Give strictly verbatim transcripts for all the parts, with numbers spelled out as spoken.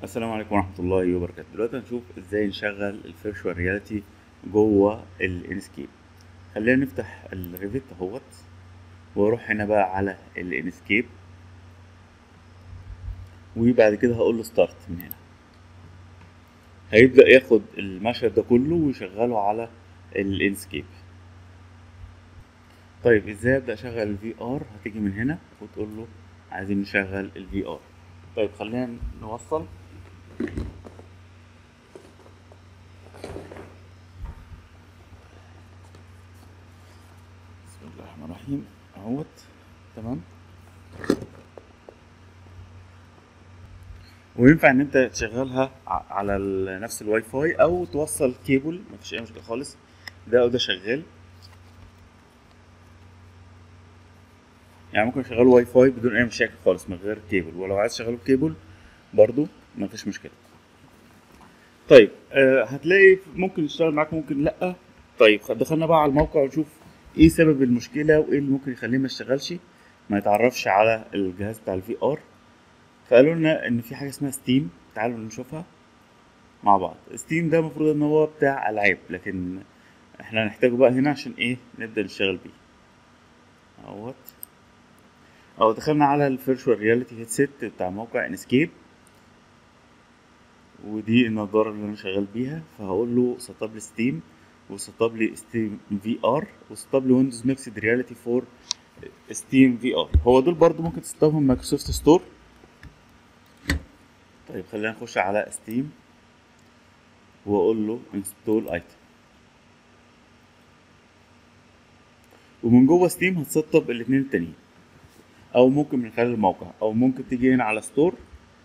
السلام عليكم ورحمة الله وبركاته. دلوقتي هنشوف ازاي نشغل الفيرتشوال رياليتي جوه الانسكيب. خلينا نفتح الريفت اهوت، واروح هنا بقى على الانسكيب، وبعد كده هقول له ستارت. من هنا هيبدأ ياخد المشهد ده كله ويشغله على الانسكيب. طيب ازاي ابدأ اشغل الفي ار؟ هتيجي من هنا وتقول له عايزين نشغل الفي ار. طيب خلينا نوصل. بسم الله الرحمن الرحيم اهوت. تمام. وينفع ان انت تشغلها ع- على ال- نفس الواي فاي او توصل كيبل، مفيش اي مشكله خالص. ده او ده شغال. يعني ممكن تشغله واي فاي بدون اي مشاكل خالص من غير كيبل، ولو عايز تشغله كيبل برضو مفيش مشكله. طيب آه هتلاقي ممكن يشتغل معاك ممكن لا. طيب خ- دخلنا بقى على الموقع ونشوف ايه سبب المشكله وايه اللي ممكن يخليه ما يشتغلش، ما يتعرفش على الجهاز بتاع الفي ار. فقالوا لنا ان في حاجه اسمها ستيم. تعالوا نشوفها مع بعض. ستيم ده المفروض ان هو بتاع العاب، لكن احنا هنحتاجه بقى هنا عشان ايه نبدأ نشتغل بيه اهوت. او دخلنا على الفيرتشوال رياليتي هيدسيت بتاع موقع انسكيب، ودي النضارة اللي انا شغال بيها. فهقول له سطب لي ستيم، وسطب لي ستيم في ار، وسطب لي ويندوز ميكسد رياليتي فور ستيم في ار. هو دول برضو ممكن تسطبهم مايكروسوفت ستور. طيب خلينا نخش على ستيم واقول له انستول ايتم، ومن جوه ستيم هتسطب الاتنين التانيين، او ممكن من خلال الموقع، او ممكن تيجي هنا على ستور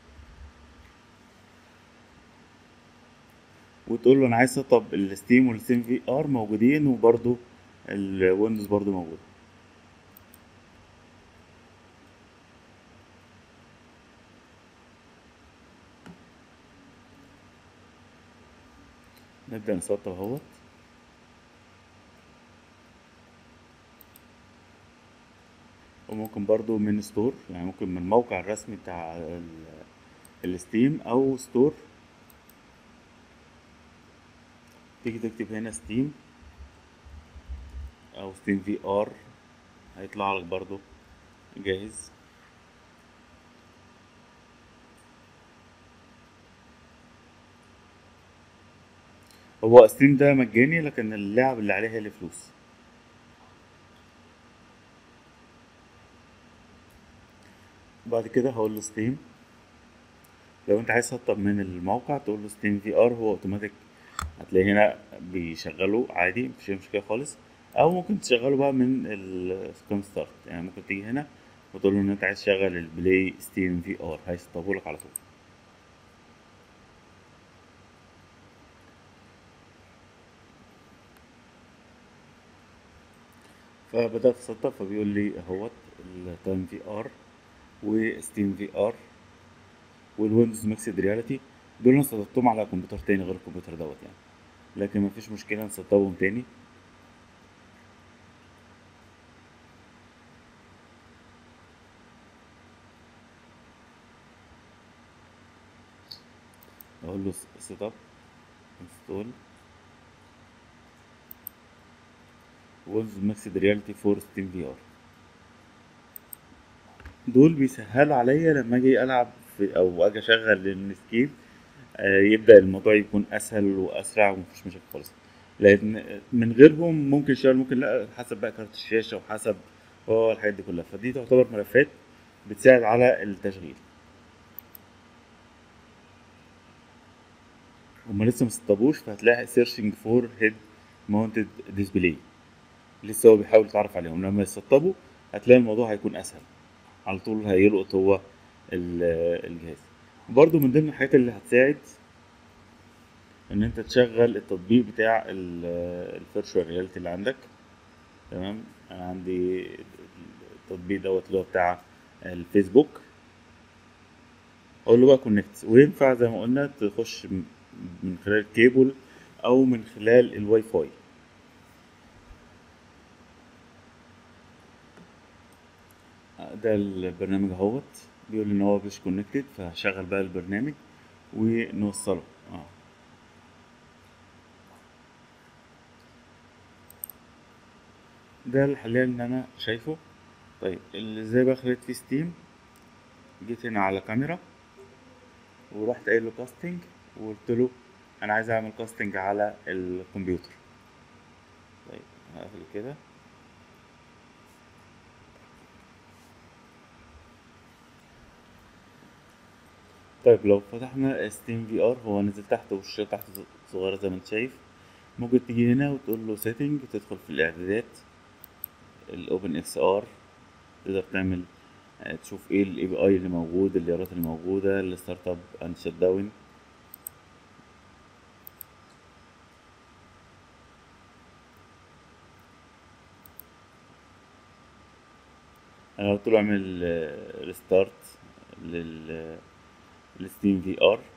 وتقول له انا عايز سطب الستيم والستيم في ار موجودين، وبرضو الويندوز برضو موجود. نبدأ نسطب اهوت. وممكن برضو من ستور، يعني ممكن من الموقع الرسمي بتاع ال- الستيم او ستور، تيجي تكتب هنا ستيم او ستيم في ار، هيطلع لك برضو جاهز. هو ستيم ده مجاني، لكن اللعب اللي عليها اللي فلوس. بعد كده هقول له ستيم. لو انت عايز تسطب من الموقع تقول له ستيم في ار، هو اوتوماتيك هتلاقي هنا بيشغله عادي، مفيش أي مشكلة خالص. أو ممكن تشغله بقى من الكوم ستارت، يعني ممكن تيجي هنا وتقول له إن أنت عايز تشغل البلاي ستيم في ار، هيسطبهولك على طول. فبدأت أسطب، فبيقول لي أهوت التايم في ار وستيم في ار والويندوز ميكسد رياليتي. دول أنا سطبتهم على كمبيوتر تاني غير الكمبيوتر دوت يعني، لكن مفيش مشكلة نسطبهم تاني. أقول له سيت اب انستول ويندوز ميكسد رياليتي فور ستيم في ار. دول بيسهلوا عليا لما اجي العب في او اجي اشغل النسكيب. آه، يبدا الموضوع يكون اسهل واسرع ومفيش مشاكل خالص. لان من غيرهم ممكن يشتغل ممكن لا، حسب بقى كارت الشاشه وحسب هو الحاجات دي كلها. فدي تعتبر ملفات بتساعد على التشغيل. هما لسه مسطبوش، فهتلاقي سيرشنج فور هيد ماونتد ديسبلاي. لسه هو بيحاول يتعرف عليهم. لما يسطبوا هتلاقي الموضوع هيكون اسهل، على طول هيلقط هو ال- الجهاز. برضو من ضمن الحاجات اللي هتساعد ان انت تشغل التطبيق بتاع الفيرتشوال رياليتي اللي عندك. تمام. انا عندي التطبيق دوت اللي هو بتاع الفيسبوك. اقول له بقى كونكت، وينفع زي ما قلنا تخش م- من خلال الكيبل او من خلال الواي فاي. ده البرنامج اهوت، بيقول ان هو مش كونكتد، فهشغل بقى البرنامج ونوصله. اه ده الحاليا اللي انا شايفه. طيب اللي ازاي بقى خليت فيه ستيم، جيت هنا على كاميرا ورحت قايل له كاستنج، وقلت له انا عايز اعمل كاستنج على الكمبيوتر. طيب هقفل كده. طيب لو فتحنا ستيم في ار، هو نزل تحت والشاشة تحت صغيرة زي ما انت شايف. ممكن تيجي هنا وتقول له سيتنج، تدخل في الاعدادات الاوبن اكس ار، تقدر تعمل آه، تشوف ايه الاي بي اي اللي موجود، اليارات اللي موجودة، الستارت اب اند شت داون. انا قلت له اعمل ريستارت لل للستيم في ار.